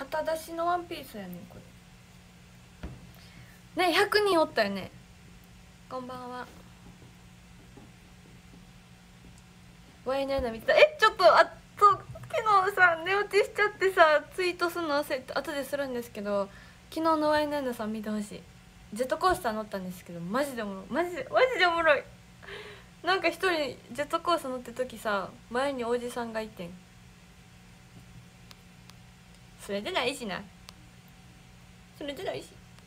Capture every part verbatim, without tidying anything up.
肩出しのワンピースやねんこれね。ひゃくにんおったよね。こんばんは。ワイナイナ見てた。えちょっとあと昨日さ寝落ちしちゃってさツイートするの忘れて後でするんですけど、昨日のワイナイナさん見てほしい。ジェットコースター乗ったんですけどマジでおもろい。マジでマジでおもろい。なんか一人ジェットコースター乗ってる時さ前におじさんがいてん。それでないしな。それでないし。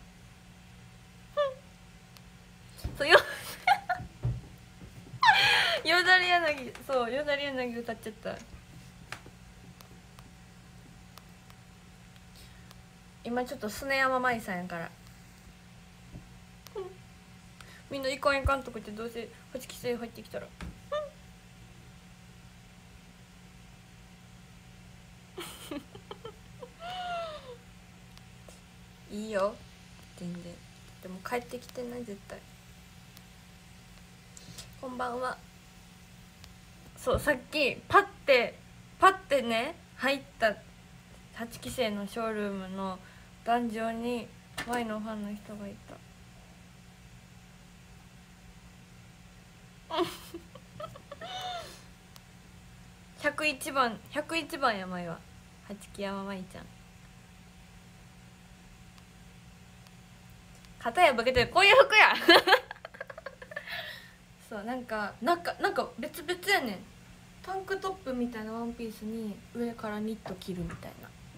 そうよよだれ柳、そうよだれ柳歌っちゃった。今ちょっとスネ山舞さんやから、うん、みんないかんいかんとか言ってどうせホチキス入ってきたら、うん、いいよ全然。でも帰ってきてない絶対。こんばんは。そうさっきパッてパッてね入ったはちきせいのショールームの壇上に Y のファンの人がいた。ひゃくいちばんひゃくいちばんやまいははちき山まいちゃん。肩やぶけてるこういう服やそうなんかなんかなんか別々やねん。タンクトップみたいなワンピースに上からニット着るみたい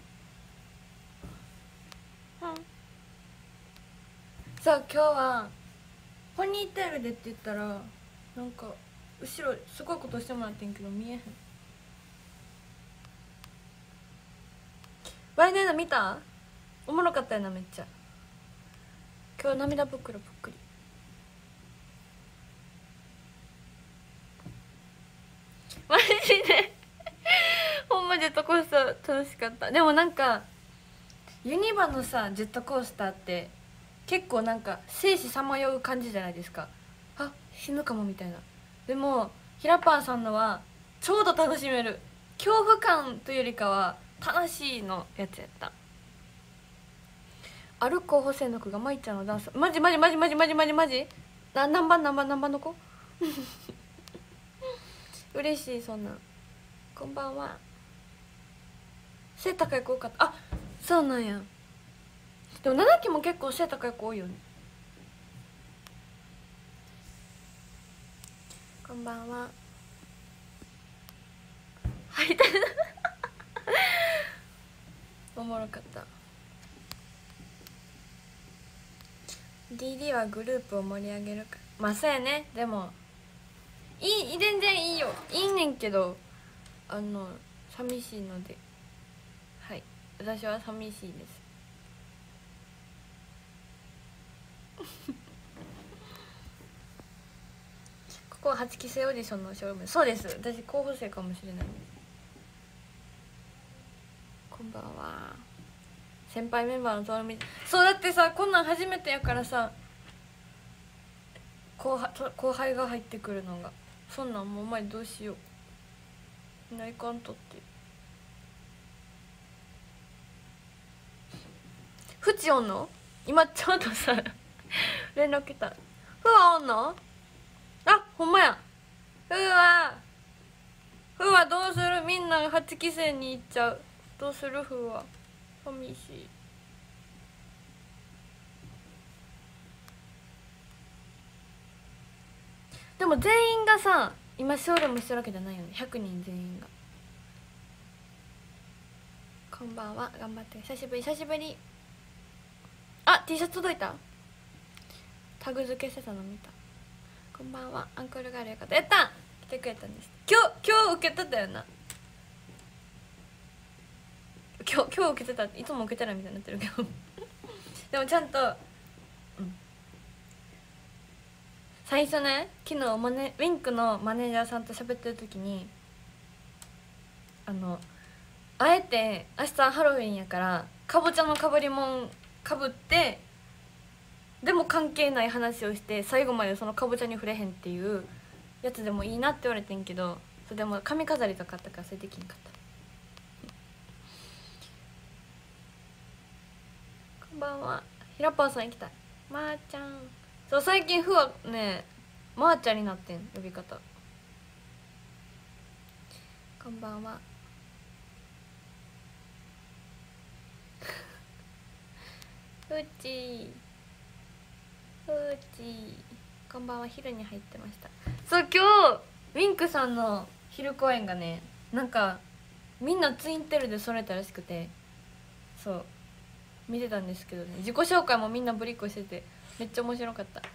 な、うん、さあ今日はポニーテールでって言ったらなんか後ろすごいことしてもらってんけど見えへん。ワイネーナ見た？おもろかったよなめっちゃ。今日涙袋ぷっくり。マジでほんまジェットコースター楽しかった。でもなんかユニバのさジェットコースターって結構なんか生死さまよう感じじゃないですか。あ死ぬかもみたいな。でもひらパーさんのはちょうど楽しめる。恐怖感というよりかは楽しいのやつやった。ある候補生の子がまいちゃんのダンスマジマジマジマジマジマジマジな何番何番何番の子嬉しいそんなん。こんばんは。背高い子多かった。あそうなんや。でもななきも結構背高い子多いよね。こんばんは。はいたおもろかった。 ディーディー はグループを盛り上げるか。まあそうやね。でもいい全然いいよいいねんけどあの寂しいので、はい私は寂しいですここははちきせいオーディションのショールーム。そうです、私候補生かもしれないです。こんばんは。先輩メンバーのとろみ。そうだってさこんなん初めてやからさ後輩後輩が入ってくるのがそんなんもうお前どうしよういないかんとって。フチおんの？今ちょうどさ連絡来た。フワおんの？あほんまや。フワフワどうする？みんなはちきせいに行っちゃう。どうする？フワ寂しい。でも全員がさ今ショールームしてるわけじゃないよね。ひゃくにん全員が。こんばんは頑張って。久しぶり久しぶり。あ T シャツ届いた。タグ付けしてたの見た。こんばんはアンクルガールよかった。やった来てくれたんです。今日今日受けてたよな。今日今日受けてた。いつも受けてないみたいになってるけどでもちゃんと、うん、最初ね昨日マネウィンクのマネージャーさんと喋ってる時にあのあえて明日ハロウィンやからかぼちゃのかぶりもんかぶってでも関係ない話をして最後までそのかぼちゃに触れへんっていうやつでもいいなって言われてんけど、それでも髪飾りとかあったからそれできんかった。 んばんは。ひらぱーさん行きたい。まーちゃん。そう最近ふわねまーちゃんになってん呼び方。こんばんは。ふーちーふーちーこんばんは。昼に入ってました。そう今日ウィンクさんの昼公演がねなんかみんなツインテールでそれたらしくてそう見てたんですけどね自己紹介もみんなぶりっこしててめっちゃ面白かった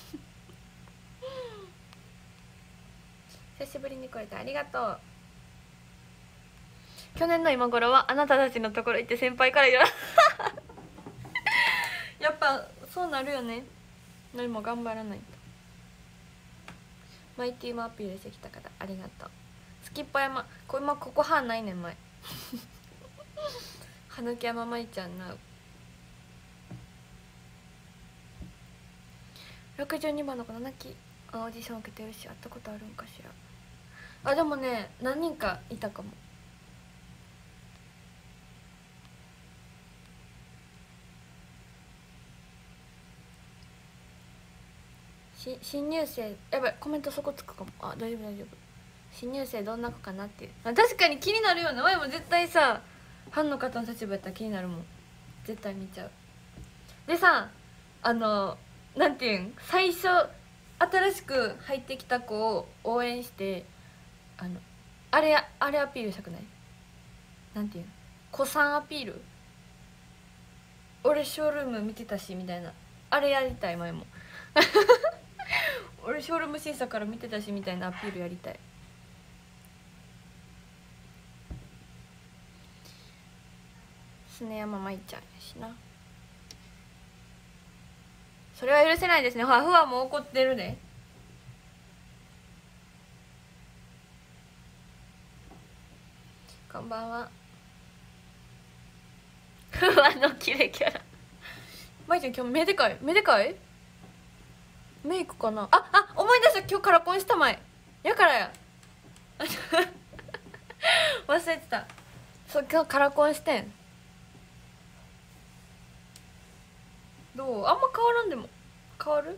久しぶりに来れてありがとう。去年の今頃はあなたたちのところ行って先輩から言わやっぱそうなるよね。何も頑張らないと。マイティーもアピールしてきた方ありがとう。スキッパ山これ今ここ半ないねん前羽木山舞ちゃんなろくじゅうにばんの子の泣きオーディション受けてるし会ったことあるんかしら。あでもね何人かいたかも。し新入生やばいコメントそこつくかも。あ大丈夫大丈夫。新入生どんな子かなっていうあ確かに気になるよね。前も絶対さファンの方の立場やったら気になるもん。絶対見ちゃう。でさあのなんていうん最初新しく入ってきた子を応援してあのあれあれアピールしたくない？なんていうん子さんアピール。俺ショールーム見てたしみたいなあれやりたい前も俺ショールーム審査から見てたしみたいなアピールやりたい。スネ山舞ちゃんやしな。それは許せないですね。ほらふわも怒ってるで。こんばんは。ふわのキレキャラ舞ちゃん今日目でかい目でかいメイクかなああ思い出した。今日カラコンした前やからや忘れてた。そう今日カラコンしてん。どうあんま変わらんでも変わる。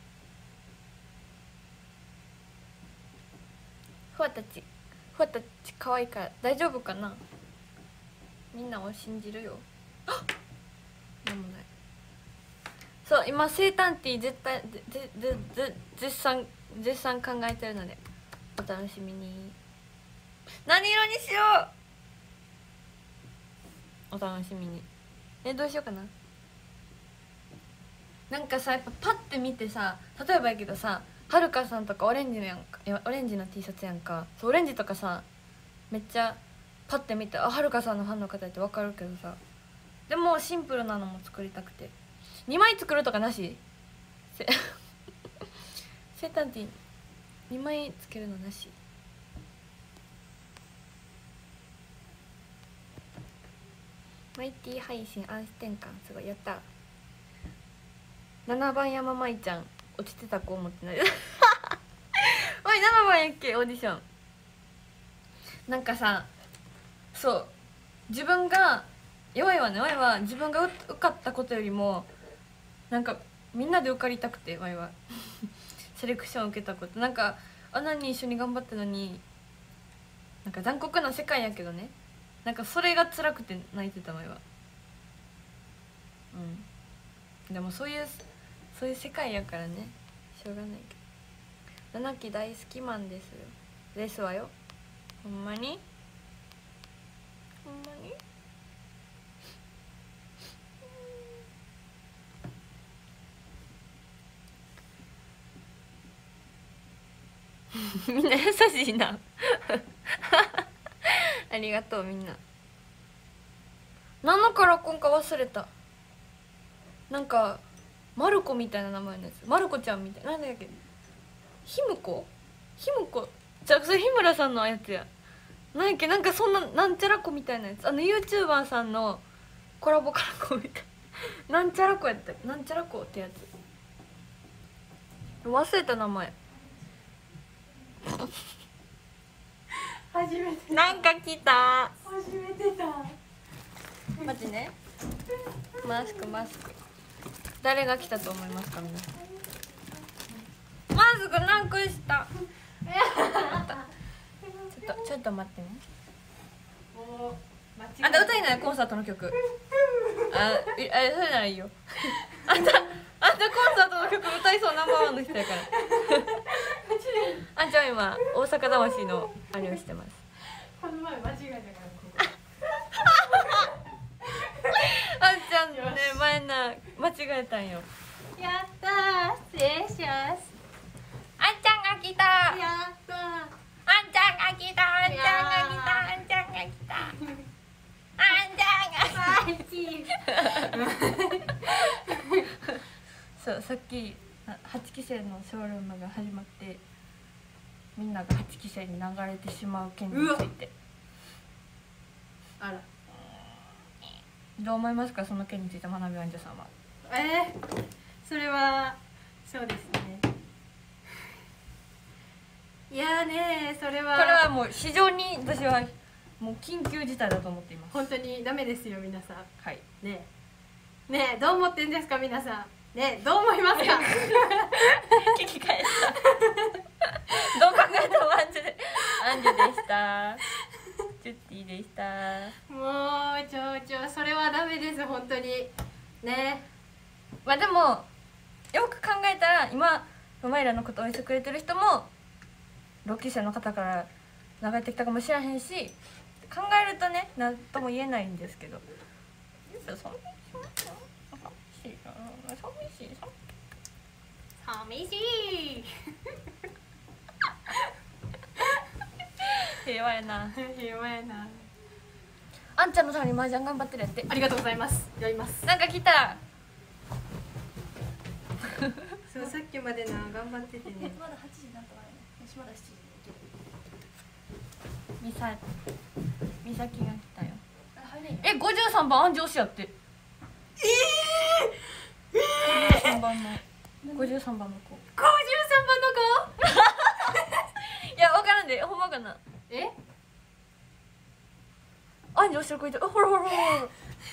ふわたちふわたち可愛いから大丈夫かな。みんなを信じるよ。なんもない。そう今生誕ティー絶対ぜぜぜ絶賛絶賛考えてるのでお楽しみに。何色にしよう。お楽しみに。えどうしようかな。なんかさやっぱパッて見てさ例えばやけどさはるかさんとかオレンジのやんかオレンジの T シャツやんか。そうオレンジとかさめっちゃパッて見てあはるかさんのファンの方って分かるけどさでもシンプルなのも作りたくてにまい作るとかなし生誕ティーにまいつけるのなし。マイティ配信安心感すごいやった。ななばん山舞ちゃん落ちてた子思ってないおいななばんやっけオーディション。なんかさそう自分が弱いわね弱いは自分が受かったことよりもなんかみんなで受かりたくて前はセレクション受けたことなんかあんなに一緒に頑張ったのになんか残酷な世界やけどねなんかそれが辛くて泣いてた前は。うんでもそういうそういう世界やからねしょうがないけど七期大好きマンですよですわよ。ほんまにほんまにみんな優しいなありがとうみんな。何のカラコンか忘れた。なんかマルコみたいな名前のやつマルコちゃんみたいななんだっけひむこひむこじゃあそれ日村さんのやつやなんやっけなんかそんななんちゃらこみたいなやつあの YouTuber さんのコラボカラコンみたいななんちゃらこやったなんちゃらこってやつ忘れた名前初めてなんか来た初めてだマジね。マスクマスク。誰が来たと思いますか皆さん。マスクなくした。ちょっとちょっと待ってね。あんた歌いないコンサートの曲。あ、え、あ、それならいいよ。あんた、あんたコンサートの曲歌いそうナンバーワンの人やから。あんちゃん今大阪魂のあれをしてます。 この前間違えたからここ。 あんちゃんね前な間違えたんよ。 やったー、失礼します。 あんちゃんが来た。 やったー。 あんちゃんが来た。あんちゃんが来た。あんちゃんが来た。あんちゃんが来た。そうさっきはちきせいのショールームが始まってみんながはちきせいに流れてしまう件についてあら。 どう思いますかその件について学びあんじゃさんは。 えー、それはそうですね。いやーねー、それはこれはもう非常に私はもう緊急事態だと思っています。 本当にダメですよ皆さん。 はいねえねえ、どう思ってんですか皆さん。ねえ、どう思いますか。 聞き返したどう考えてもアンジュでアンジュでしたチュッティでした。 もうちょちょそれはダメです本当にね。 まあでもよく考えたら今お前らのことを応援してくれてる人もろっきせいの方から流れてきたかもしれへんし考えるとね何とも言えないんですけど寂しいな寂しい寂しい平和やな。 平和やな。 あんちゃんのために麻雀頑張ってるやって。 ありがとうございます。やります。 なんか来た。 そうさっきまでな頑張っててね。 まだはちじになったからね。私まだしちじでみさみさきが来たよ。 あ、早いよ。 え、ごじゅうさんばん安城市やって。ええー。ごじゅうさんばんのごじゅうさんばんの子。 ごじゅうさんばんの子。 いや、わからんで、ほんまかな。 え？ 安城市の子いた。あ、ほらほらほらほら。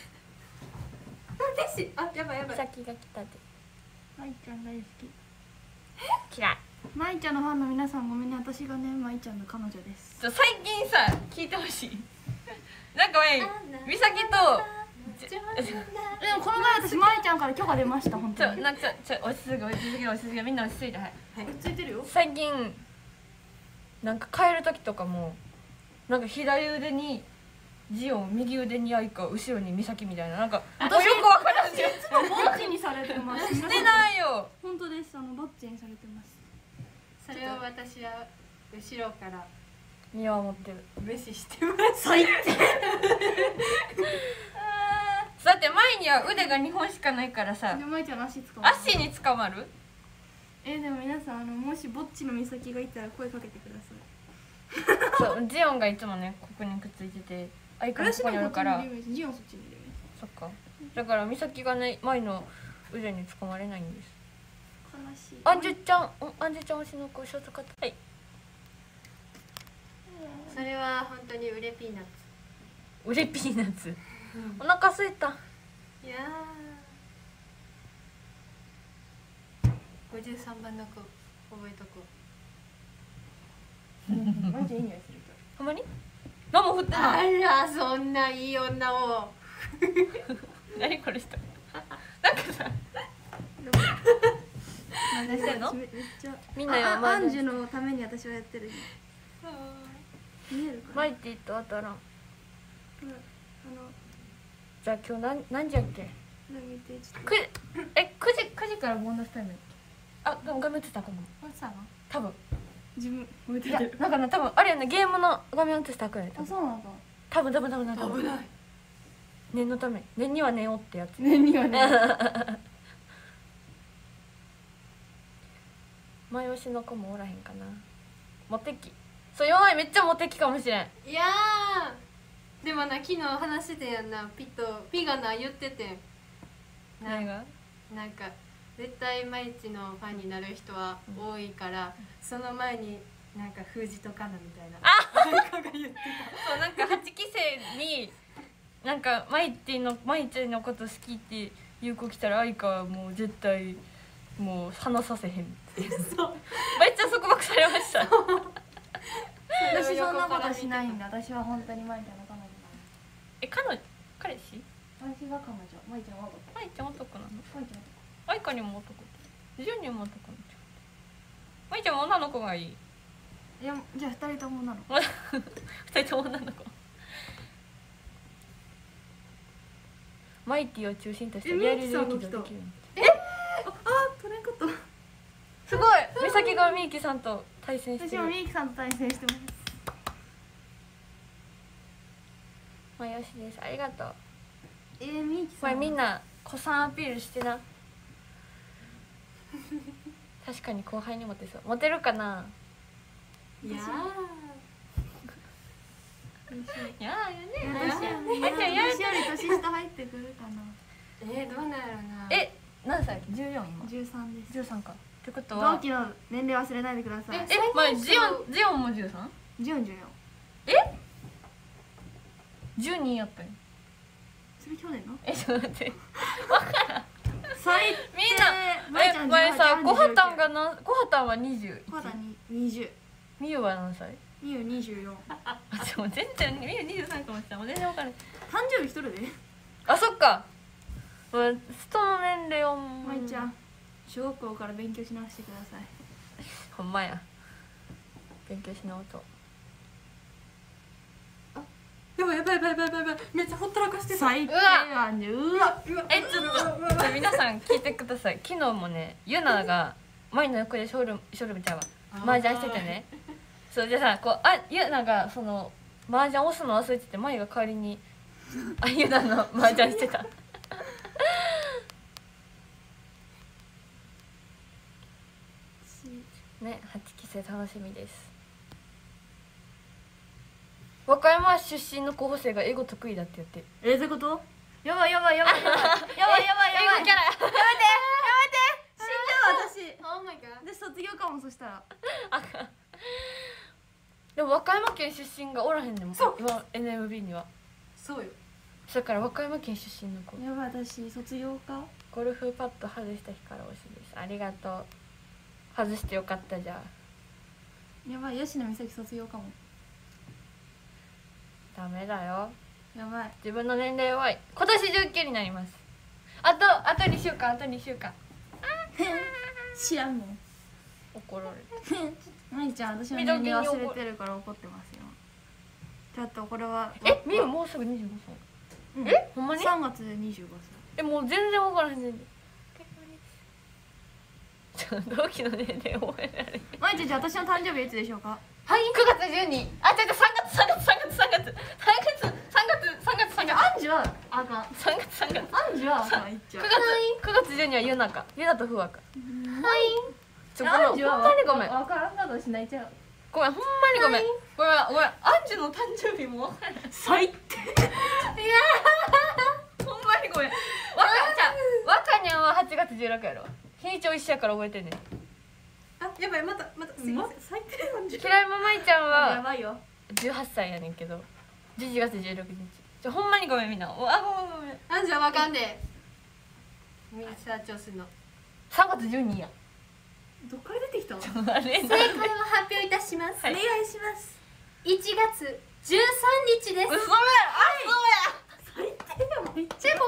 嬉しい。あ、やばいやばい。 みさきが来たで。 まいちゃん大好き。 嫌い。 まいちゃんのファンの皆さんごめんね、私がねまいちゃんの彼女です。 ちょ最近さ聞いてほしい。なんかえみさきとでもこの前私まいちゃんから許可出ました本ちょ当に。 なんかちょちょ落ち着け落ち着け落ち着けみんな落ち着いてはい。 ついてるよ。 最近なんか帰る時とかもなんか左腕にジオン右腕にアイカ後ろに美咲みたいななんかもうよくわからんじゃん。 ぼっちにされてます。 してないよ。 本当です。あのぼっちにされてます。 それを私は後ろから見守ってる。 無視してます。 最低。 だって前には腕がにほんしかないからさでまいちゃんの足捕まる。 足に捕まる。 えでも皆さんあのもしぼっちの美咲がいたら声かけてください。 そうジオンがいつもねここにくっついててアイカもここにあるからジオンそっちにいるよね。 そっかだから美咲がね前の腕に捕まれないんです。 悲しい。 アンジュちゃんアンジュちゃん推しの子ショートカット。はい。 それは本当にウレピーナッツ。 ウレピーナッツ。お腹空いた。 いやーごじゅうさんばんの子覚えとこう。 まいちゃんいい匂いするほんまに何も振ってなあい。 らそんないい女を。 何これ人なんかさ何してんの。 めっちゃみんなよああアンジュのために私はやってる。見えるかな。 マイティと当たらん。 うんあのじゃあ今日何何時やっけ。 見てちょっとくえくじくじからボーナスタイムやっけ。あでも画面映ったかも本さんは多分。 自分覚えていやる。 なんかな多分あれやねゲームの画面映したくらい多分あそうなんだ。 多分多分多分多分危ない。 念のため念には念をってやつ。 年にはね。 前押しの子もおらへんかな。モテ期そう弱いめっちゃモテ期かもしれん。 いやーでもな昨日話してたやんな。ピとピがな言っててんな。 何がなんか絶対毎日のファンになる人は多いから、うん、その前になんか封じとかなみたいな。 あ誰かが言ってた。 そうなんかはちきせいになんかマイティのマイちゃんのこと好きって言う子来たら愛花はもう絶対もう話させへんってめっちゃ束縛されました私そんなことしないんだ。私は本当に舞ちゃんの彼女なの。 え彼女彼氏私が彼女、舞ちゃんは男。 マイちゃん男なの舞ちゃん愛花にも男ジュンにも男のちゃんマイちゃんも女の子がいい男。いやじゃあ二人とも女の子。 二人とも女の子マイティを中心としてリアルで激怒できるあ、取れんかった。 すごい美咲がみゆきさんと対戦してる私もみゆきさんと対戦してます。 まあよしですありがとうえー、みゆきこさん。 れみんな子さんアピールしてな確かに後輩にモテそうモテるかないやいやーよね私よりあじゃあやる私より年下入ってくるかな。 えー、どうなんやろな。 え何歳じゅうよん今十三です。 じゅうさんかってことは同期の年齢忘れないでください。 えまあジオンジオンもじゅうさん十四十四。 えじゅうにやったよそれ去年の？ えちょっと待って最みんな舞ちゃんえ前さじゅうはちごはたんがなごはたんはにじゅうまだに二十。 みゆは何歳みゆ二十四。 あでも全然みゆにじゅうさんかもしれないもう全然分からない誕生日一人で？ あそっかまあ人の年齢を舞ちゃん、小学校から勉強し直してください。 ほんまや勉強し直そうやばいやばいやばいやばいやばいめっちゃほったらかしてた。 最低なんで、うわ。 えちょっと皆さん聞いてください昨日もねゆなが前の横でショールームショールームちゃうわ麻雀しててねそうじゃあさこうあゆながその麻雀押すの忘れてて舞が代わりにあゆなの麻雀してたねはちきせ楽しみです。和歌山出身の候補生が英語得意だって言ってえ、どういうこと？やばいやばいやばいやばいやばいやばいやばい。 英語キャラやめてやめて。死んじゃう私。 オーマイガー。 で卒業かもそしたら。 あかんでも和歌山県出身がおらへんねんもんそう今 エヌエムビー にはそうよ。 だから和歌山県出身の子やばい私卒業か。 ゴルフパッド外した日から推しですありがとう外してよかったじゃあやばい吉野美咲卒業かも。 ダメだよやばい。 自分の年齢は今年じゅうきゅうになりますあとあとにしゅうかんあとにしゅうかん知らんもん。 怒られるまいちゃん私の年齢忘れてるから怒ってますよ。ちょっとこれはえみゆもうすぐにじゅうごさい、 うんえほんまにさんがつでにじゅうごさえもう全然分からへんねんでちょ同期の年齢覚えられんい。まいちゃんじゃあ私の誕生日いつでしょうか。 はいくがつじゅうにあ違う違うさんがつさんがつさんがつさんがつさんがつさんがつさんがつさんがつアンジュはあかん。 さんがつさんがつアンジュはあかん。いっちゃう。 くがつくがつじゅうにはゆなかゆなとふわかはいちょごめんほんアンジュはまにごめんわからんなどしないちゃう。 ごめんほんまにごめんごめんごめんアンジュの誕生日も分からない最低。 ほんまにごめんわかじゃあわかにゃんははちがつじゅうろくやろ日にちょ一緒やから覚えてんねんあ、やばいまたまたすいません。 最低なんじゃ。 嫌いままいちゃんやはばいよ。 じゅうはっさいやねんけどじゅういちがつじゅうろくにちちょほんまにごめんみんなあごめんごめんあんじゃわかんで。みんな社長するの。 さんがつじゅうにやどっから出てきたの？ あれな正解を発表いたします。 はいお願いします。 いちがつじゅうさんにちです。 嘘やあ最低やもん。 チェコペ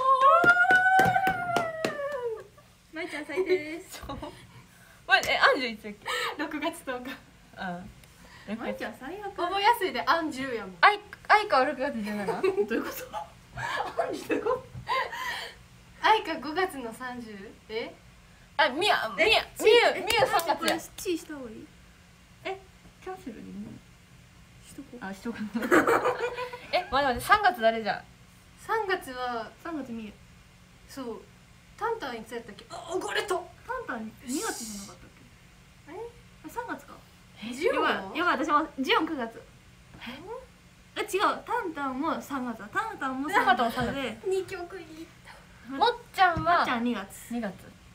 まいちゃん最低です。 そうまえアンジュいつやっけポー。ろくがつとおか。 あまいちゃん最悪。 覚えやすいでアンジュやもん。 あいあいかはろくがつじゅうななどういうこと？アンジュどういうこと？ あいかごがつのさんじゅう。え？ あみやみやみゆみゆさんがつやこれチーした方がいい？ えキャンセルでいいのしとこう。 あしとかえ待って待ってさんがつ誰じゃんさんがつはさんがつみゆ。 そう。タンタンいつやったっけ？あ、おごれと。 タンタンにがつじゃなかったっけ？ え？ えさんがつか。 ジオン？ やばいやばい私もジオンくがつ。え違うタンタンもさんがつだ。タンタンもさんがつで。 にきょくいい。 もっちゃんはまっちゃんにがつ。 にがつ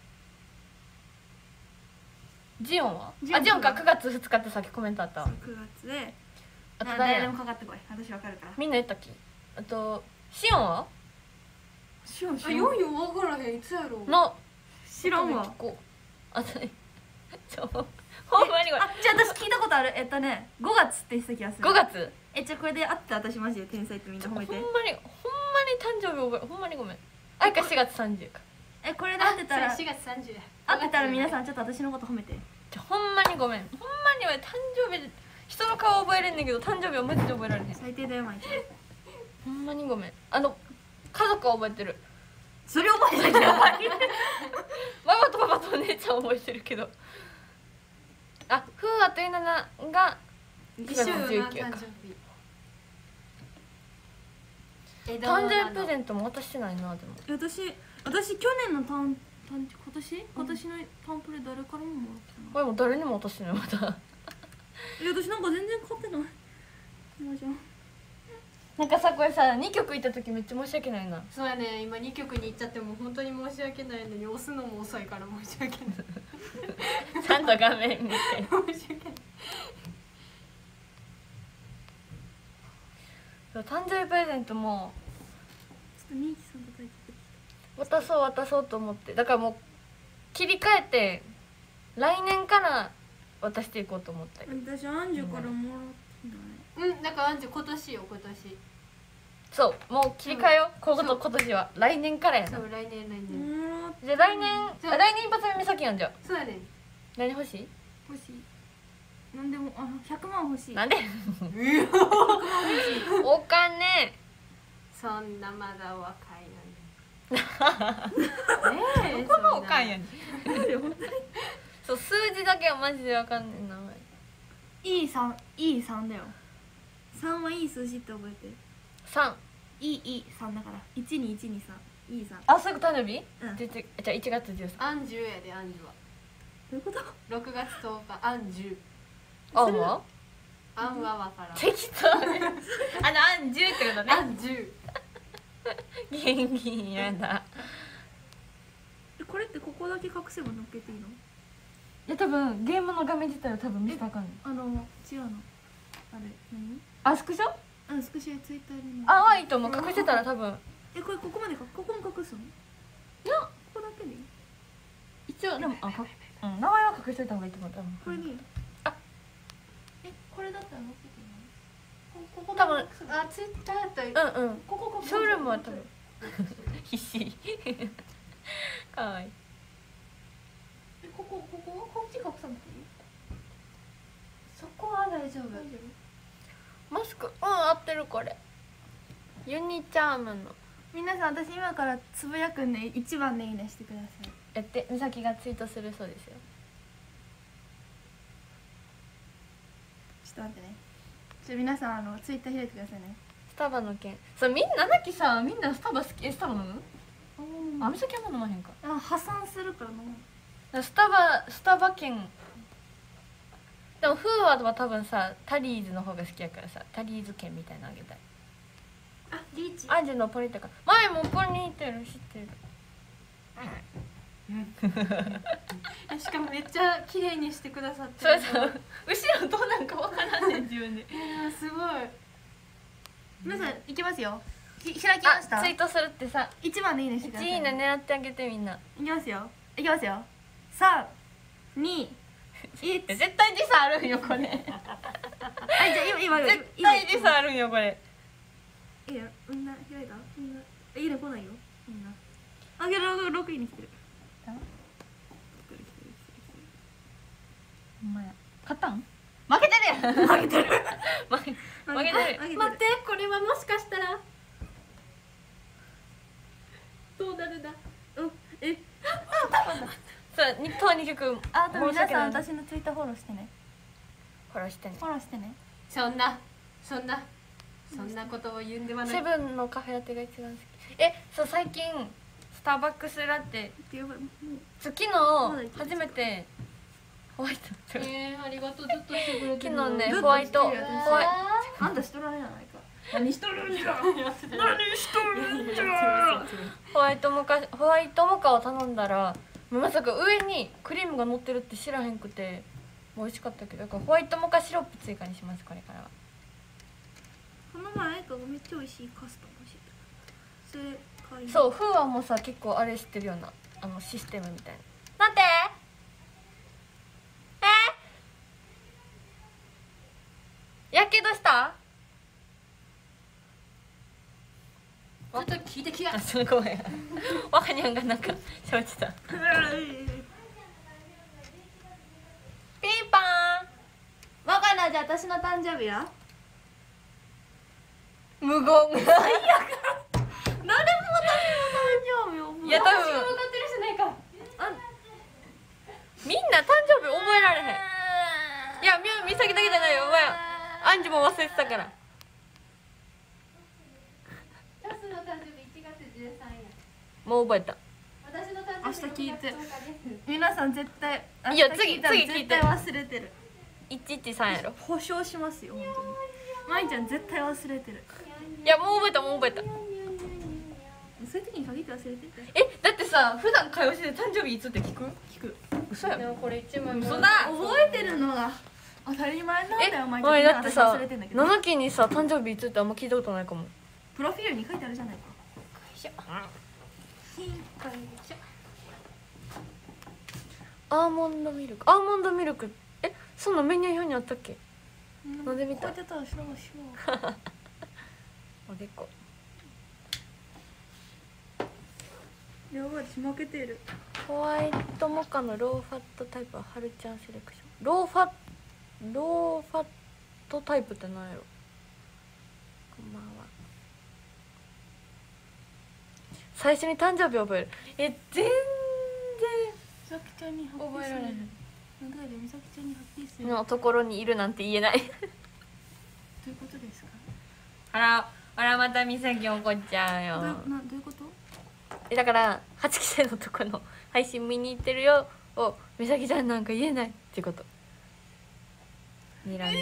ジオンはジオンあジオンかくがつふつかってさっきコメントあったわくがつで。 あと誰で誰やもかかってこい。私わかるから。 みんな言ったっけあとシオンはあ、 シオン知らんよんよ分からへんいつやろう。 の知らんわ。 こうあとねちょほんまにこれあ、じゃあ私聞いたことある。えっとねごがつって言ってた気がする。 ごがつえ、じゃあこれであって私マジで天才ってみんな褒めて。 ほんまにほんまに誕生日覚えほんまにごめんあいかしがつさんじゅうかえ、これで合ってたらあそうやしがつさんじゅうや。 合ってたら皆ん。 さんちょっと私のこと褒めて。 じゃほんまにごめんほんまに俺誕生日で人の顔覚えれんねんけど誕生日はマジで覚えられへん最低だよ毎日。 ほんまにごめんあの家族は覚えてるそれ覚えてないやばい。 ママとパパとお姉ちゃんは覚えてるけどあふうあといななが一緒よなじゅうくか誕生日。え誕生日プレゼントも渡してないなでも私私去年の誕誕今年今年のタンプレ誰からももらってない。 俺も誰にも渡してないまだえ、私なんか全然買ってない。今じゃん。 なんかさこれさにきょく行った時めっちゃ申し訳ないなそうやね、今にきょくに行っちゃっても本当に申し訳ないのに押すのも遅いから申し訳ないちゃんと画面見て申し訳ない。 そう誕生日プレゼントもちょっとミーキさんと対決。 渡そう渡そうと思ってだからもう切り替えて来年から渡していこうと思ったけど私アンジュからもらってない。 うん、だからあんちゃん今年よ今年。 そうもう切り替えよう今度今年は来年からやなそう来年来年。 もらってじゃあ来年じゃああ来年一発目美咲やんじゃあそうやね。 何欲しい欲しい。なんでもあひゃくまん欲しい。 なんでお金そんなまだ若いのに。ねえ、 このおかんやん。 ねんそう数字だけはマジでわかんねんな。 いい三いい三だよ。三はいい数字って覚えて。 三いいいい三だから。一二一二三いい三。 あすぐ誕生日うん。 じゃじゃあいちがつじゅうさんアンジュやでアンジュは。 どういうこと？ ろくがつとおかアンジュ。 あんはアンはわからん。 適当ねあのアンジュってことアねンジュ。 元気やだえ、これってここだけ隠せば乗っけていいの？ いや多分ゲームの画面自体は多分見せたらあかんねんあの違うの。あれ何？ あスクショあ、スクショツイッターにも。 あはいいと思う隠してたら多分え、これここまでかここも隠すの？ いやここだけでいい？ 一応でもあかうん名前は隠しといた方がいいと思う多分これでいい？ あえ、これだったら乗っけていいの？ここ多分あ、ツイッターやったら。 うんうんここここ。 ショールームは多分必死かわいいえ、こここここっち隠さなくていい？ そこは大丈夫。 マスクうん合ってるこれユニチャームの皆さん私今からつぶやくんで一番でいいねしてください。 やって美咲がツイートするそうですよちょっと待ってね。じゃ皆さんあのツイッター開いてくださいね。 スタバの件そうみんななきさみんなスタバ好きえスタバ飲むあ美咲は飲まへんかあ、破産するから飲む。 スタバスタバ券でもフーワードは多分さタリーズの方が好きやからさタリーズ券みたいなのあげたいあ、リーチ。 アンジュのポニテか前もポニテル知ってるしかもめっちゃ綺麗にしてくださってそれさ後ろどうなんかわからんねん自分でいやすごい。 皆さん行きますよ。ひ開きました。 あツイートするってさ一番でいいねしてください。 いちいいね狙ってあげてみんな行きますよ。行きますよ。三、二、一。 絶対時差あるんよこれはい、じゃあ今今今絶対時差あるんよこれいいよ、みんな開いた？みんな、えいいね来ないよ。みんな。あげる六位に来てる。来てる来てる来てる来てる。 ほんまや勝ったん負けてるやん負けてる負け負けてるあげてる。 待ってこれはもしかしたらどうなるだ。 うん、え、 そう日本に曲あと皆さん申し訳ない私のツイッターフォローしてね。 フォローしてねフォローしてね。 そんなそんなそんなことを言うんではない。 セブンのカフェラテが一番好きえそう最近スターバックスラテってやばい。もうそう昨まだいける日初めてホワイトえー、ありがとうずっとしてくれてる。 昨日ねずっとホワイトしてるよホワイあんたしとらんやないか。何しとるんじゃ。 何しとるんじゃ。 ホワイトモカホワイトモカを頼んだらまさか上にクリームが乗ってるって知らへんくて美味しかったけどだからホワイトモカシロップ追加にしますこれからはこの前あやかがめっちゃ美味しいカスタム教正解。 そうフーアもさ結構あれ知ってるようなあのシステムみたいな。なんてえやけどした？ ちょっと聞いてきや。 あ、すごいわかにゃんがなんか喋ってた。ピンポーン。 わかんない。じゃあ私の誕生日は無言。 誰も私の誕生日をいや多分分かってるじゃないか。 みんな誕生日覚えられへん。いやみみさきだけじゃないよお前アンジュも忘れてたから。 タスの誕生日いちがつじゅうさんや。 もう覚えた。 私の誕生日明日聞いてろくがつとおかです。 皆さん絶対いや明日聞たら次次聞いて絶対忘れてる。 いちいちさんやろ。 保証しますよ本当に。まいちゃん絶対忘れてる。 いやもう覚えたもう覚えた。 そういう時に限って忘れてて。 えだってさ普段会話して誕生日いつって聞く？聞く。嘘やろ。 でもこれ一枚嘘だ。 覚えてるのが当たり前なんだよ。 えまい前ちゃんだってさ忘れてんだけど。 七期にさ誕生日いつってあんま聞いたことないかも。 プロフィールに書いてあるじゃないか。 アーモンドミルクアーモンドミルクえそんなメニュー表にあったっけ？飲んでみたこうやってたら知らんしよおでこ。 う。やばい私負けてる。 ホワイトモカのローファットタイプははるちゃんセレクション。ローファローファットタイプって何やろ。こんばんは。最初に誕生日覚える。え全然みさきちゃんにハッピー覚えられへん。 なんでみさきちゃんにハッピーする。どのところにいるなんて言えない。 ういうことですか。 あらあらまた美咲怒っちゃうよ。 どうなどういうこと？ えだからはちきせいのとこの配信見に行ってるよを美咲ちゃんなんか言えないってこと睨んでます。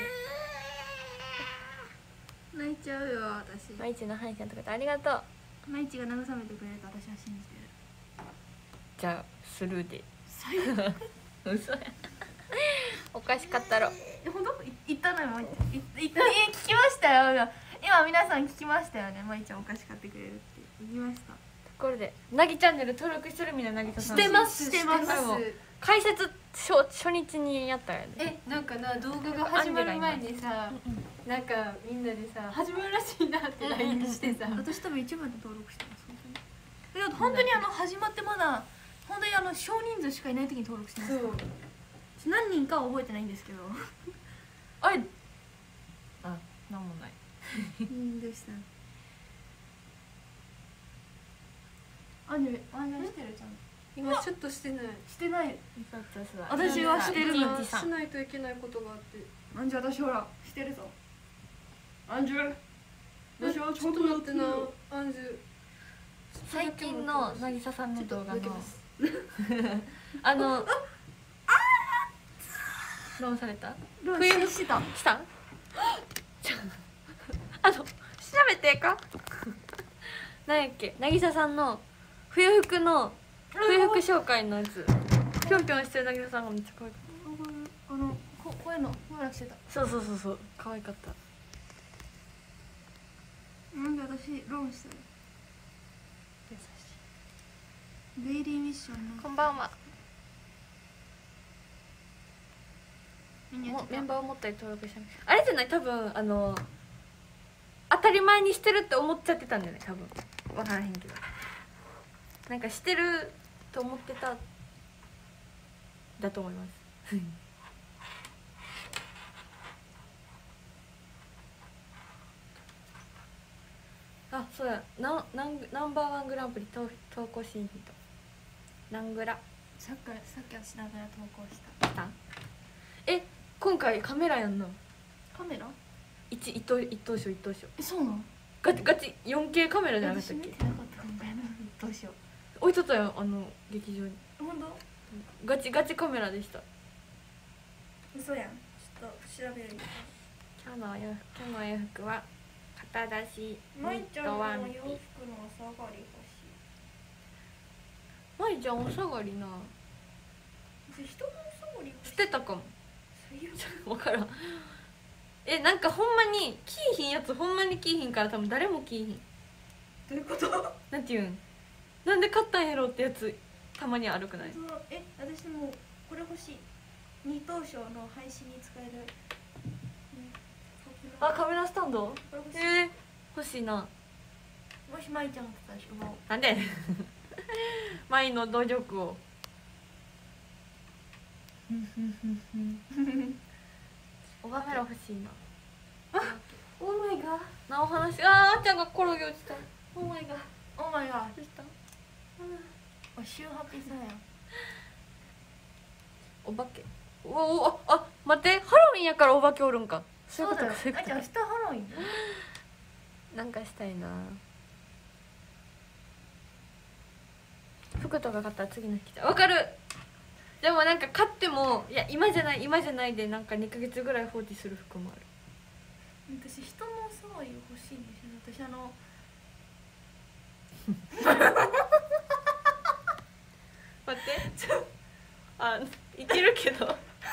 泣いちゃうよ私。 まいちのはいちゃんとかありがとう。 まいちが慰めてくれると私は信じてる。 じゃあスルーで。 最悪。 嘘や。おかしかったろ。 え本当い言ったのよまいちゃん。いいったえ聞きましたよ。今皆さん聞きましたよね。まいちゃんお菓子買ってくれるって言いました。 ところでなぎチャンネル登録してるみんななぎささん。 してますしてますしてます解説初初日にやったよね。 えなんかな動画が始まる前にさなんかみんなでさ始まるらしいなって ライン してさ私多分一番で登録してます本当に。いや本当にあの始まってまだ本当にあの少人数しかいない時に登録してます。 そう何人かは覚えてないんですけど。 あれあなんもない。 うんどうした？アンジュアンジュしてるちゃんと。 今ちょっとしてないしてない。 私私はしてるの。 いちいちさんしないといけないことがあってアンジュ私ほらしてるぞ。アンジュ私はちょっと待ってなアンジュ最近のなぎささんの動画のちょっと抜けますあのローンされたロ冬ンした。 したちょあの調べてかなんやっけなぎささんの冬服の冬服紹介のやつぴょんぴょんしてるなぎささんがめっちゃ可愛かっあのここういうのほらしてた。 た。そうそうそうそう可愛かった。 なんで私ローンしたよ。 優しデイリーミッションい。 のこんばんは。もメニューメンバーを持ったり登録したあれじゃない多分あの当たり前にしてるって思っちゃってたんだよね多分分からへんけどなんかしてると思ってただと思いますあそうやなナンナンバーワングランプリ投投稿シーンとナングラさっきさっきはしながら投稿した来たえ今回カメラやんなカメラ。 一一等一等賞一等賞えそうなの。 ガチガチ よんケー カメラじゃなかったっけ私見てなかった今回のどうしよ置いとったよあの劇場にう。本当？ ガチガチカメラでした。 嘘やん。ちょっと調べる。 今日のお洋服今日のお洋服は肩出しニッまいちゃんのトワンピお洋服のお下がり欲しい。 まいちゃんお下がりな私人のお下がり欲しい。 捨てたかも最悪。 分からんえなんかほんまに着いひんやつほんまに着いひんから多分誰も着いひんどどういうこと？ なんていうん、なんで買ったんやろってやつたまにあるくない？ そのえ私もうこれ欲しい。二等賞の配信に使える、うん、 あ、カメラスタンド？ これ欲しい。 えー、欲しいな。 もしまいちゃんだったらしょぼう。 なんで舞の努力をおカメラ欲しいな。あ、 オーマイガー。 なお話、あー、あっちゃんが転げ落ちた。 オーマイガー。オーマイガー。 どうした？ おシューハピさんや。 お化け。おお、あ、あ、待って、ハロウィンやからお化けおるんか。そういうことか、そういうことか。 あ、じゃあ明日ハロウィン。 なんかしたいな。服とか買ったら次の日来た。わかる。でもなんか買っても、いや今じゃない今じゃないでなんかにかげつぐらい放置する服もある。 私人の騒ぎ欲しいんですよ。私あの待ってちょあ、いけるけど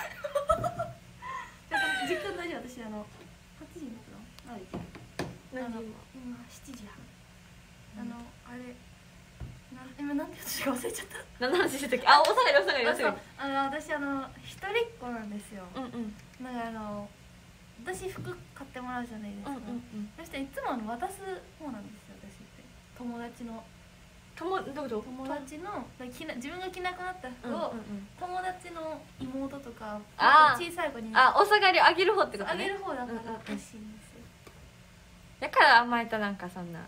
時間大丈夫。私あのはちじになったの。あれ何あの今今しちじはん。あのあれな今なんて私が忘れちゃった。 何の話してたっけ？あ、お下がりお下がりおあそう下がり。 あの私あの一人っ子なんですよ。 うんうんだからあの私服買ってもらうじゃないですか、 うんうんうん。 そしていつもあの渡す方なんですよ。私って友達のともどういうこと？ 友達のだから着な自分が着なくなった服を、 うんうんうん。 友達の妹とかあー小さい子にあ、お下がりをあげる方ってことあげね。 る方だからうんうんうん欲しいんですよ。 だから甘えたなんかそんな。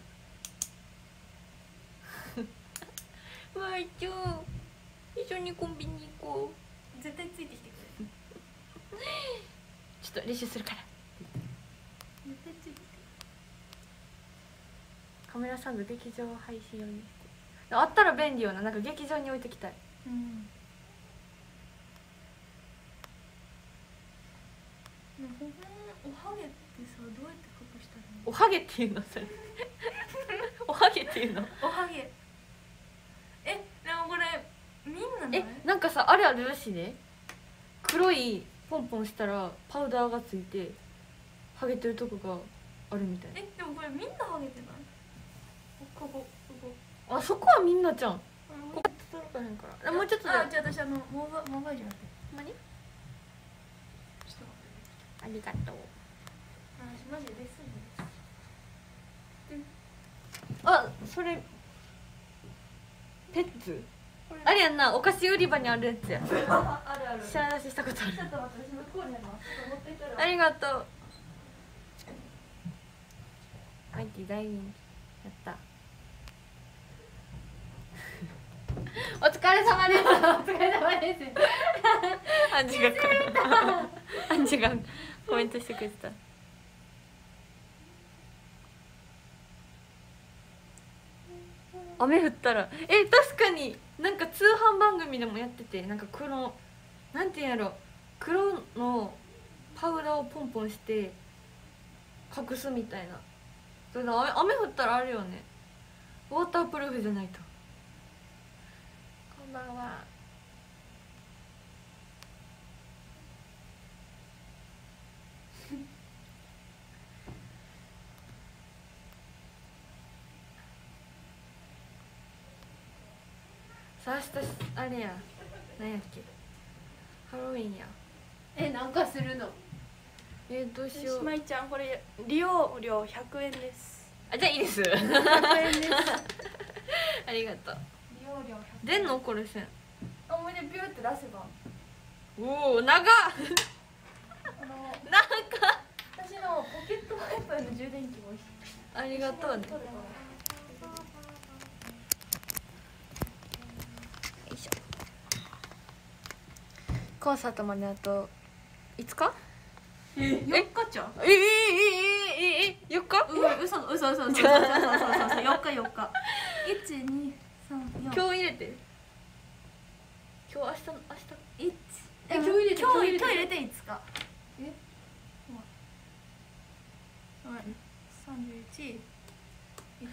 まいちゃん、一緒にコンビニ行こう。 絶対ついてきてくれる。 ちょっと練習するから。 絶対ついてきて。 カメラサンド劇場配信用にしてあったら便利よな。なんか劇場に置いてきたい。 うんね、ほんまおはげってさどうやって隠したらいいの？ おはげっていうのそれおはげっていうの。 おはげえ、でもこれみんなのえ、なんかさあれあるらしいね。黒いポンポンしたらパウダーがついてはげてるとこがあるみたいな。 え、でもこれみんなはげてない？ここここあ、そこはみんなちゃん。 こここ届かへんから。あ、もうちょっとで。 あ、じゃあ私あのモバモバイルやってほんまに？ ちょっとありがとう。 私マジでレッスンです。 あ、それペッツ？あれやんな、お菓子売り場にあるやつや。 あるある。 知ら出ししたことある。 ちょっと待って、私向こうにあります。ちょっと持っていったら。 ありがとう。マイティ大人気。やったお疲れ様です。お疲れ様です。アンジがアンジがコメントしてくれてた。雨降ったらえ、確かになんか通販番組でもやってて、なんか黒なんていうんやろ、黒のパウダーをポンポンして隠すみたいな。それで雨雨降ったらあるよね。ウォータープルーフじゃないと。こんばんは。さあ明日あれや、なんやっけ、ハロウィンや。 え、なんかするの？ えー、どうしよう。 まいちゃんこれ利用料ひゃくえんです。 あ、じゃあいいです。 ひゃくえんです。 ありがとう。 利用料ひゃくえん。 出んのこれ線。 あ、もうでビューって出せば。 おお、長っ。 あのなんか私のポケットワイパーの充電器もありがとうね。 取れたわ。 よいしょ。コンサートまであといつか？ え、よっかちゃん。 えええええええよっか？ うわ、嘘嘘嘘嘘嘘嘘嘘嘘よっかよっか。一二三四。 今日入れて。今日明日の明日。 一。 え、今日入れて今日今日入れて今日入れていつか。 え？ はい。三十一。一二。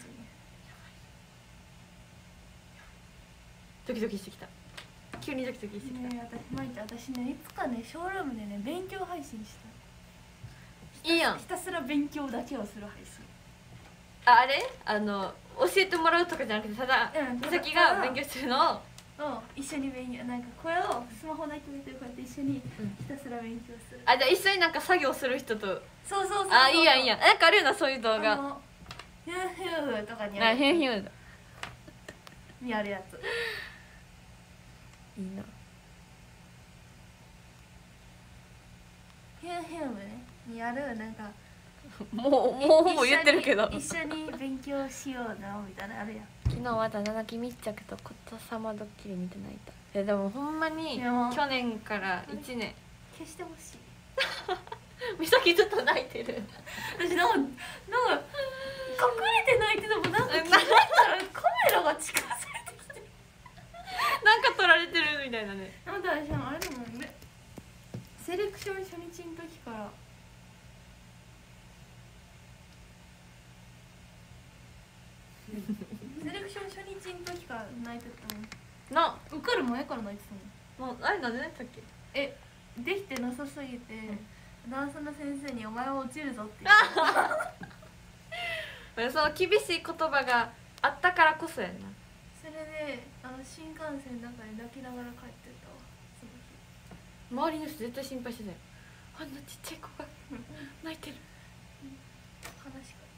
ドキドキしてきた。急にドキドキしてきた。 ねえ、私まいちゃん、私ねいつかねショールームでね勉強配信したい。 いいやんひ。たすら勉強だけをする配信。 あ、あれ？あの教えてもらうとかじゃなくてただうん美咲が勉強するのをを一緒に勉強なんかこれをスマホだけ見てこうやって一緒にうんひたすら勉強する、 あじゃあ一緒になんか作業する人とそうそうそうそうあいいやんいいやんなんかあるよなそういう動あ画のヒューヒューとかにあやるへんへんにやるやついいなヒューヒュー部ねにやるなんかもうもうほぼ言ってるけど一緒に一緒に勉強しようなみたいなのあるやん昨日はただ泣き密着とことさまドッキリ見て泣いたいやでもほんまにいやもう去年からいちねん消してほしい美咲ずっと泣いてる私なんかなんか隠れて泣いててもなんか気づいたらカメラが近づいてきてなんか撮られてるみたいなねあんた私あれでもねセレクション初日の時からセレクション初日の時から泣いてたもんな受かる前から泣いてたもんもうあれなんで泣いたっけえできてなさすぎて、ダンスの先生に「お前は落ちるぞ」って言ってその厳しい言葉があったからこそやんなそれであの新幹線の中で泣きながら帰ってったわその日周りの人絶対心配してたよあんなちっちゃい子が泣いてる悲しか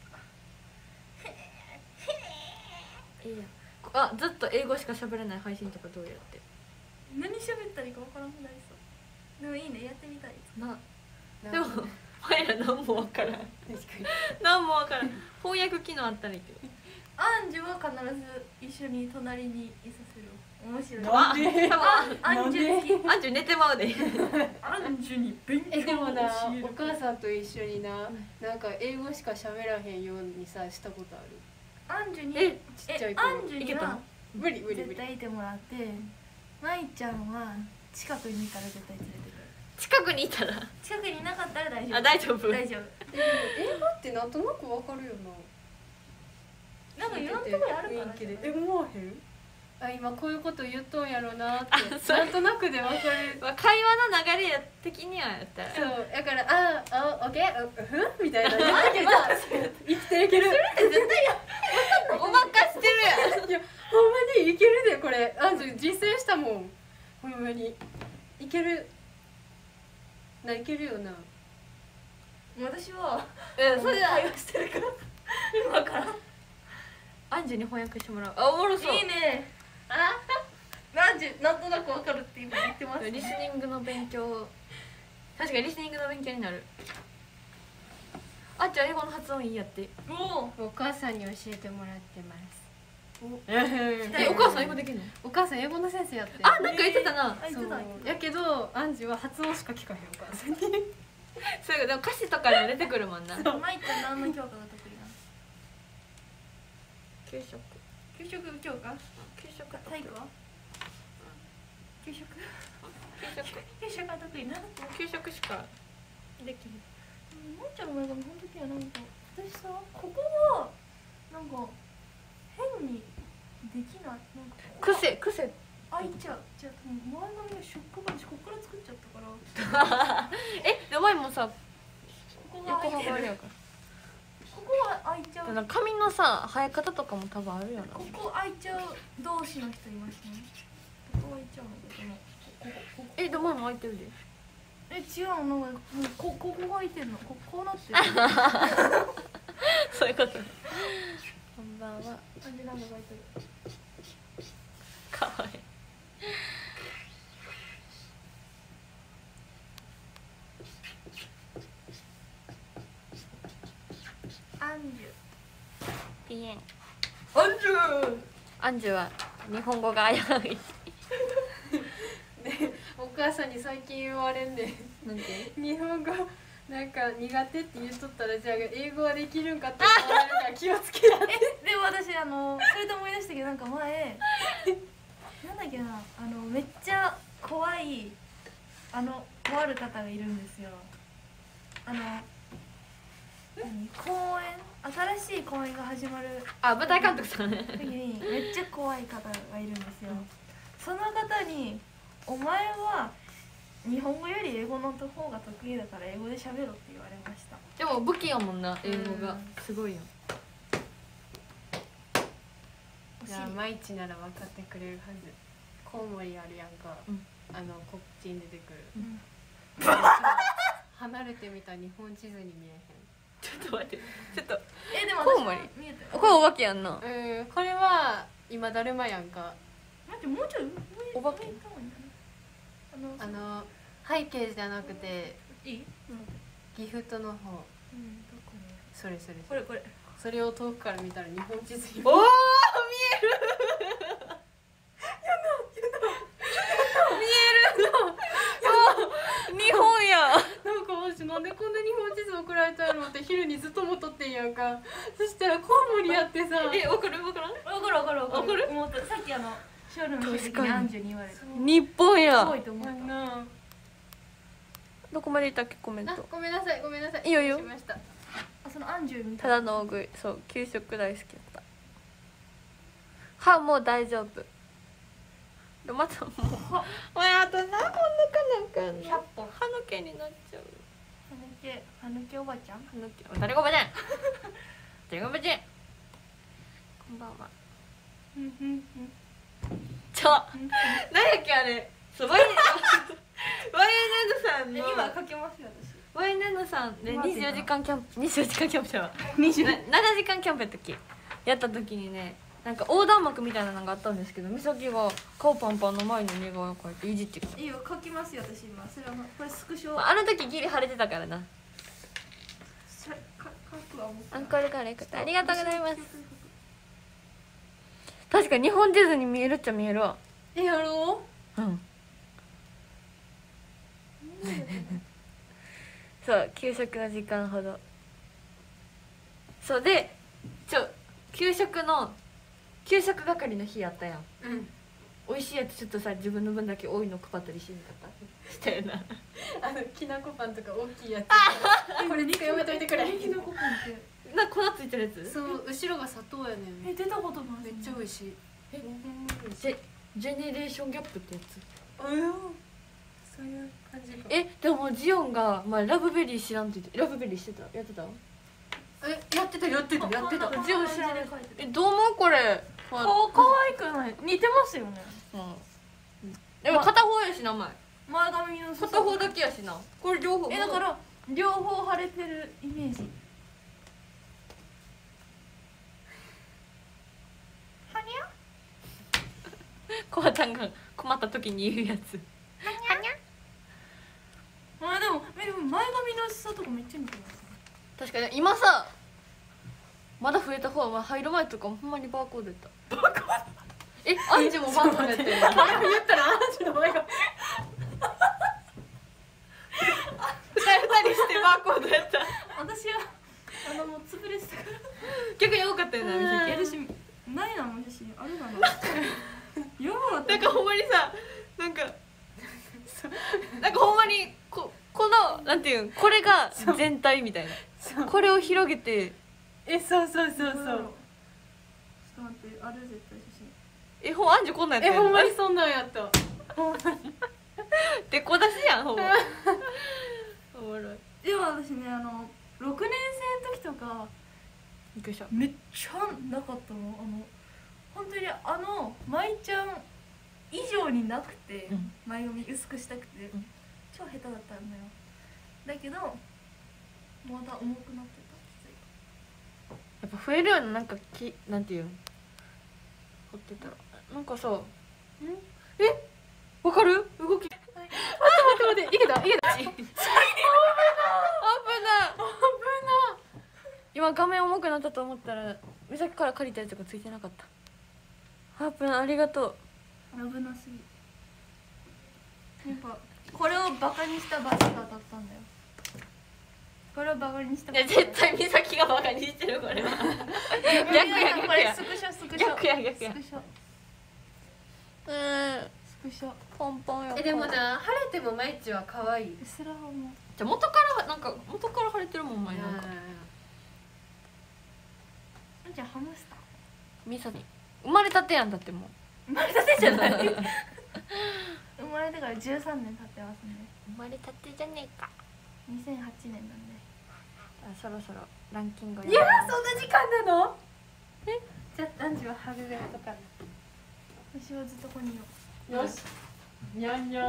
ったいいやあずっと英語しか喋れない配信とかどうやって何喋ったらいいか分からなくなりそうでもいいねやってみたいなでもお前ら何もわからん何もわからん翻訳機能あったらいいけどアンジュは必ず一緒に隣にいさせる面白いあ多分アンジュ好きあんちゅう寝てまうでアンジュに勉強えでもな教えるお母さんと一緒にななんか英語しか喋らへんようにさしたことあるアンジュにえちっちゃいえ頃アンジュには無理無理無理絶対いてもらってまいちゃんは近くにいたら絶対連れてくる近くにいたら近くにいなかったら大丈夫あ大丈夫大丈夫英語ってなんとなくわかるよななんかいろんなとこにあるから雰囲気でえ思わへんあ今こういうこと言っとんやろうなってあそれなんとなくでわかるまあ会話の流れや的にはやったらそうだからああオッケーうふんみたいな言ったけど生きていけるごまかしてるやんいやほんまにいけるでこれあんた実践したもんほんまにいけるないけるよな私はうんそれだ会話してるから今からアンジュに翻訳してもらうあおもろそういいねあアンジュなんとなくわかるって今言ってますリスニングの勉強確かにリスニングの勉強になるあんちゃん英語の発音いいやっておおお母さんに教えてもらってますえお母さん英語できるのお母さん英語の先生やってあなんか言ってたなあ言ってた言ってやけどアンジュは発音しか聞かへんお母さんにそういうでも歌詞とかにも出てくるもんなたまいちゃん何の教科が得意なの給食給食教科給食体育は給食給食給食が得意なの給食しかできるまいちゃんの前髪ほんときはなんか私さここがなんか変にできないなんか癖癖開いちゃうじゃあ前髪のショック話ここから作っちゃったからえでお前もさここが横開いてる幅あるやからここは開いちゃうだから髪のさ生え方とかも多分あるよなここ開いちゃう同士の人いますねここ開いちゃうのこのここここえでお前も開いてるでえ違うのなんかもうこここが開いてるのここうなってるそういうことこんばんはあでなんか開いてるかわいいアンジピエンュアンジュアンジュは日本語が危ういお母さんに最近言われんねんなんで日本語なんか苦手って言っとったらじゃあ英語はできるんかって思われるから気をつけやってでも私あのそれで思い出したけどなんか前なんだっけなあのめっちゃ怖いあのとある方がいるんですよあの何公演新しい公演が始まるあ舞台監督さんね時にめっちゃ怖い方がいるんですよその方に「お前は日本語より英語の方が得意だから英語で喋ろ」って言われましたでも武器やもんな英語がうんすごいよじゃあ毎日なら分かってくれるはず。コウモリあるやんか、 うん、 あのこっちに出てくる、 うん、 離れてみた日本地図に見えちょっと待ってちょっとえでもコウモリ見えてこれお化けやんな。 へん。うん、これは今だるまやんか。 待ってもうちょいお化け上行った方がいいんじゃない？ あの背景じゃなくていい？ ギフトの方、 うん、どこに？ それそれこれこれ。 それを遠くから見たら日本地図におお見える日本や。 なんか私なんでこんな日本地図送られたやろって昼にずっと思っとってんやんか。そしたらコウモリやってさ、 え、わかるわからん？ わかるわかるわかる。 わかる思った。さっきあのショールームの時にアンジュに言われた。 日本や多い。と思った。 などこまでいったっけコメンあ、 ト。 ごめんなさいごめんなさい。 いいよいいよ失礼しました。 あ、そのアンジュみたたいな。 だの大食い。そう、給食大好きだった。歯もう大丈夫。でまたもうおやあと何本抜かなあかんの。 ひゃっぽん。 歯抜けになっちゃう。 歯抜け歯抜けおばちゃん。 歯抜け誰がおばちゃん誰がおばちゃん。こんばんは。 うんうんうん。 ちょ何やっけあれ。そうワイワイナヌさんの今かけますよ私。 ワイナヌさんでにじゅうよじかんキャンプにじゅうよじかんキャンプじゃんにじゅう。 ななじかんキャンプやったっけやった時にね、なんか横断幕みたいなのがあったんですけど、美咲が顔パンパンの前に似顔絵描いていじってきた。 いいよ書きますよ私今。それはこれスクショ。 まあ、あの時ギリ晴れてたからな。 それか書くわ僕。 アンコールカレー食ってありがとうございます。確かに日本地図に見えるっちゃ見えるわ。 え、やろうん。そう給食の時間ほど。そうでちょ給食の給食係の日やったやん。 う。うん。 美味しいやつちょっとさ自分の分だけ多いの配ったりしなかったしたよな。 あのきなこパンとか大きいやつ。これ肉やめといてくれ。 きなこパンってな粉ついてるやつ。 そう後ろが砂糖やねん。 え出たことない。 めっちゃ美味しい。 えジェジェネレーションギャップってやつ。 あよ。そういう感じか。 えでもジオンが、まあ、ラブベリー知らんって言ってラブベリーしてたやってた。 え、やってたやってたやってた。 ジオン知らん。えどう思うこれ。まあ顔可愛くない？似てますよね。 うんでも片方やし名前前髪の片方だけやしな。これ両方えだから両方腫れてるイメージ。はにゃ？ コバちゃんが困った時に言うやつ。 はにゃ？あでもえでも前髪の薄さとかめっちゃ似てます。 確かに今さまだ増えた方は入る前とかもほんまにバーコードやった。バーコードえアンジュもバーコードやったよね。 言ったらアンジュの前が。 二人二人してバーコードやった。 私はあのもう潰れてたから。 逆に多かったよな美え咲。 私ないなもん写真あるかな。やばかった。 なんかほんまにさなんかなんかほんまにここのなんていうんこれが全体みたいな。これを広げてえ、そうそうそうそう。 ちょっと待ってある絶対写真。 えほんアンジュこんなんやえ、 ったよほんまにそんなんやった。 でこ出しやんほぼ。おもろい。 でも私ねあのろくねん生の時とかびっくりした。 めっちゃなかったの。あの本当にあの舞ちゃん以上になくて、 うん前髪薄くしたくて、 うん超下手だったんだよ。だけどまだ重くなってた。きつい。 やっぱ増えるようななんかきなんていうの掘ってたらなんかさんえわかる動き。 待って待って、いけたいけた。 危ない危ない今画面重くなったと思ったら美咲から借りたやつがついてなかった。ハープンありがとう。 危なすぎ。やっぱこれをバカにした罰が当たったんだよ。これをバカにしたいや絶対美咲がバカにしてるこれは。逆や逆これやスクショスクショ逆や逆やスクショうんスクショ。 ポンポンよ。 え、でもな、晴れてもマイチは可愛い。 スラハもじゃあ元からなんか元から晴れてるもんお前なんかじゃあハムスター美咲生まれたてやんだってもう生まれたてじゃない生まれてからじゅうさんねん経ってますね。 生まれたてじゃねえか。 にせんはちねんなんで。 あそろそろランキングをいやー、そんな時間なの？ えじじゃあ男児はハグベルトか私はずっとここにいよう。 な。よし。にゃんにゃん。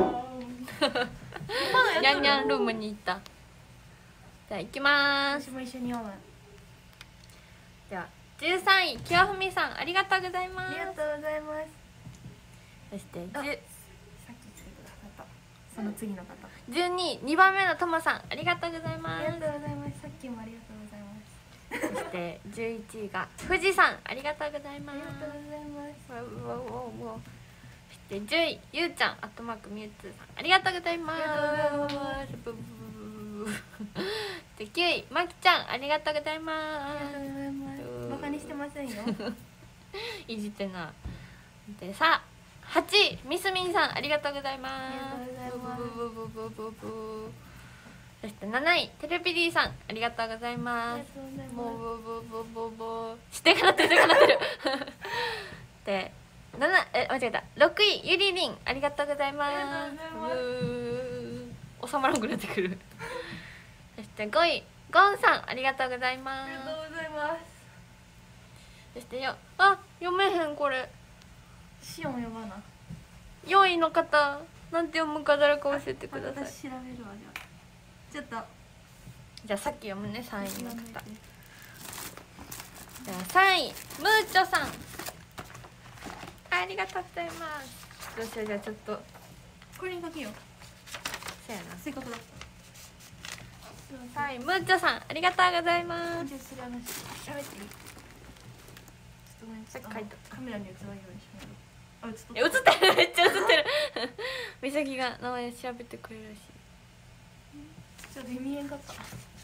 ニャンニャンルームに行った。じゃあ行きまーす。 私も一緒に読む。 ではじゅうさんいきわふみさんありがとうございまあす。 りがとうございます。 そしてあさっき来てくださったその次の方。 じゅうにいにばんめのともさんありがとうございまありがとうございます。さっきもありがとうございます。 す。そしてじゅういちいが富士さんありがとうございます。 ありがとうございます。 わうわうわうわ。そしてじゅういゆうちゃんアットマークミュウツーさんありがとうございます。 ありがとうございますブブブブブできゅういまきちゃんありがとうございまありがとうございます。バカにしてませんよ。 す。いじってな。でさあはちいみすみんさんありがとうございます。 ありがとうございますブブブブブブブ。そしてなないテレピディさんありがとうございあります。 がとうございます。 もうブブブブブしてかなってるしてかなってる。でななえ間違えたろくいゆりりんありがとうございます。 ありがとうございますうー収まらなくなってくる。そしてごいゴンさんありがとうございまありがす。 とうございます。 そしてよあ読めへんこれシオン呼ばな。 よんいの方なんて読むか誰か教えてください。 私調べるわじゃあ。ちょっとじゃあさっき読むねさんいの方。 調べてじゃあさんいムーチョさんありがとうございます。どうしようじゃあちょっとこれに書けよ。 そうやな。 せっかくだ。 さんいムーチョさんありがとうございます。 じゃあそれあの喋っていい？ちょっとごめん。 さっき書いたあのカメラに映らないようにしないと。あ、映っとえ映ってるめっちゃ映ってる。美咲が名前調べてくれるらしい。 ちょっと見えんかった。えっ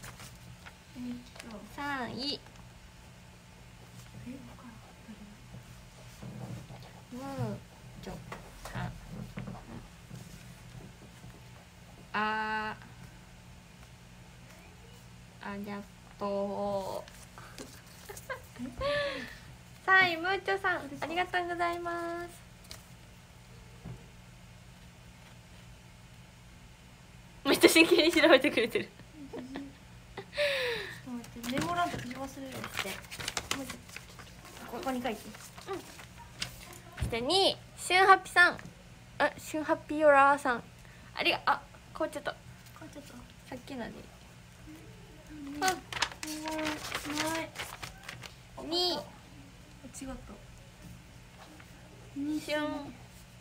とさんいえわからん。 ムーチョさんあありがとう。さんいムーチョさんありがとうございます。めっちゃ真剣に調べてくれてる。 ちょっと待って、メモ欄と消し忘れるって。もうちょっとここに書いて。 そしてにいシュンハッピさんあシュンハッピーヨラーさんありがあ変わっちゃった。 書いちゃった。 さっきのであ、ない。 にい違った。にシュン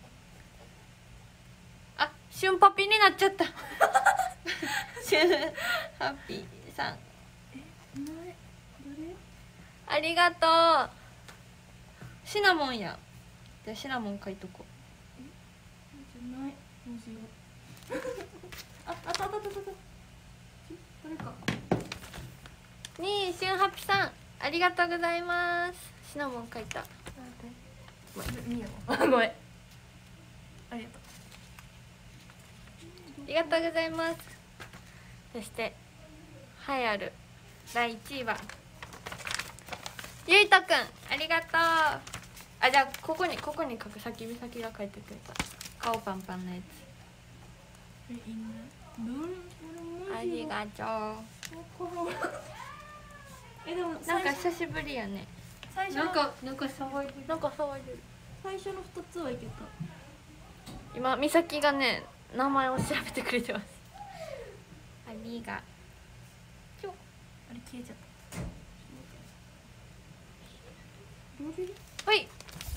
あシュンパピになっちゃった。シュンハッピーさんない。どれ？ ありがとう。シナモンやじゃあシナモン書いとこじゃない。どうしよう。あ、あったあったあったあった。これか。 う。にいシュンハッピーさんありがとうございます。シナモン書いた。 見よう。ごめん。ありがとう。 ありがとうございます。そして栄えあるだいいちいはゆいとくんありがとう。あじゃあここにここに書くさっき美咲が書いてくれた顔パンパンのやえ、いいね。どれ？ つありがとえ、でもう。なん最初か久しぶりやね。 最初のなんかなんか騒いでる。 なんか騒いでる。 最初の二つはいけた。 今美咲がね名前を調べてくれてます。ありがあれ消えちゃった。どれ？ はい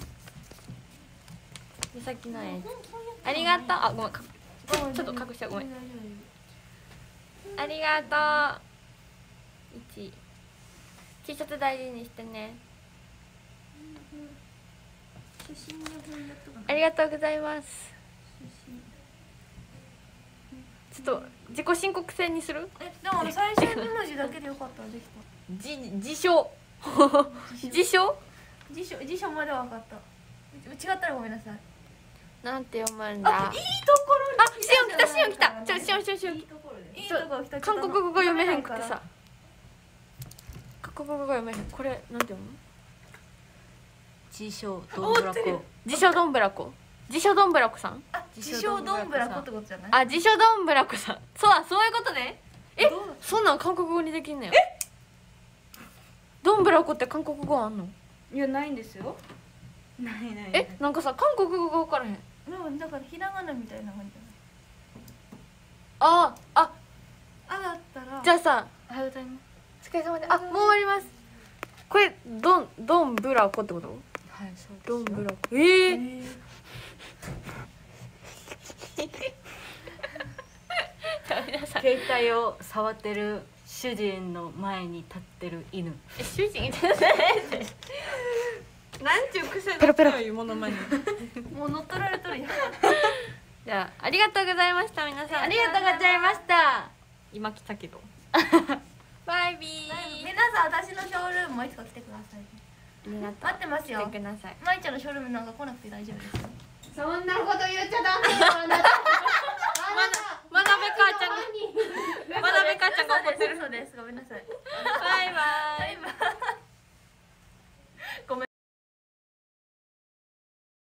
美咲のやつありがとう。あごめんかちょちょっと隠しちゃうごめん。ありがとう。いち T シャツ大事にしてね。 写真の方やったかな。 ありがとうございます。 写真。 ちょっと自己申告制にする？ え、でもあの最初の文字だけでよかったらできた。 じ自称自称辞書辞書までは分かった。う違ったらごめんなさい。 なんて読むんだ。 あ、いいところに。 あシオン来たシオン来た。ちょシオンシオンシオンいいところで。いいところ来た。 韓国語が読めへんくてさ。韓国語が読めへん。これなんて読む？ 自称どんぶらこ。 自称どんぶらこ。自称どんぶらこさん？ あ、自称どんぶらこってことじゃない？ あ自称どんぶらこさん。そうだそういうことね。えどうそんなん韓国語にできんのよ。どんぶらこって韓国語あんの？ いやないんですよ。ないない。 え、なんかさ韓国語が分からへん。 でもだからひらがなみたいな感じじああ、あ、 ゃない。あだったらじゃあさ、おはようございます。お疲れ様で、あ、もう終わります。これドンドンブラコってこと？ はいそうですドンよ。 ブラコ。ええー。皆さん、 携帯を触ってる主人の前に立ってる犬。 え主人じゃないで。なんちゅう癖の強いものまね。 もう乗っ取られとるやん。 じゃあありがとうございました皆さん。 ありがとうございました。 今来たけど。バイビー。 皆さん私のショールームもいつか来てください。 ありがとう。 待ってますよ来てください。 まいちゃんのショールームなんか来なくて大丈夫ですよ。 そんなこと言っちゃダメよあなた。 まなべ母ちゃんがまなべ母ちゃんが怒ってる。 そうですごめんなさい。 バイバイ。 バイバイ。